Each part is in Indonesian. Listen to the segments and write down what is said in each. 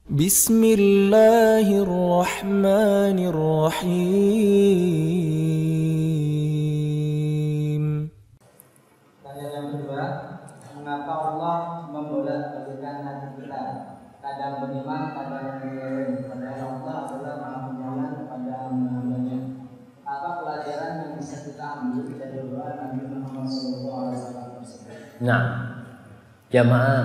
Bismillahirrahmanirrahim. Pertanyaan yang kedua, mengapa Allah membolak-balikkan hati kita? Kadang beriman, kadang menyeling. Padahal Allah adalah Maha Penyayang kepada hamba-hambanya. Apa pelajaran yang bisa kita ambil dari doa Nabi Muhammad SAW tersebut? Nah, jamaah,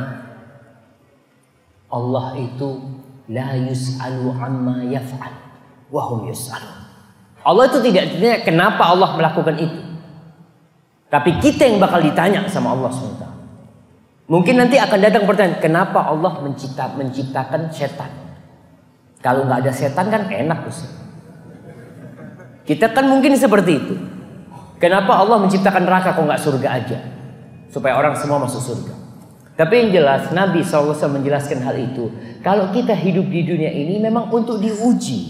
Allah itu la yus'alu amma yaf'al wa hum yus'alun. Allah itu tidak ditanya kenapa Allah melakukan itu, tapi kita yang bakal ditanya sama Allah SWT. Mungkin nanti akan datang pertanyaan, kenapa Allah menciptakan setan? Kalau nggak ada setan kan enak Ustaz. Kita kan mungkin seperti itu. Kenapa Allah menciptakan neraka kok nggak surga aja? Supaya orang semua masuk surga. Tapi yang jelas Nabi SAW menjelaskan hal itu. Kalau kita hidup di dunia ini memang untuk diuji.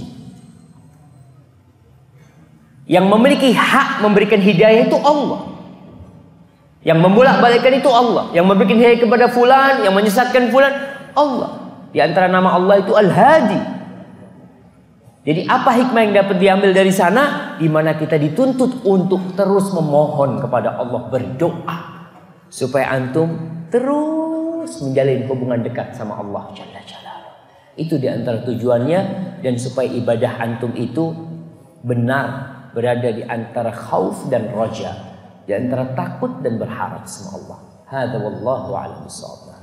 Yang memiliki hak memberikan hidayah itu Allah. Yang membolak-balikkan itu Allah. Yang memberikan hidayah kepada fulan, yang menyesatkan fulan, Allah. Di antara nama Allah itu Al-Hadi. Jadi apa hikmah yang dapat diambil dari sana? Di mana kita dituntut untuk terus memohon kepada Allah, berdoa supaya antum terus menjalin hubungan dekat sama Allah Jalla Jalaluhu. Itu di antara tujuannya, dan supaya ibadah antum itu benar berada di antara khauf dan roja, di antara takut dan berharap sama Allah. Hadza wallahu a'lam bishawab.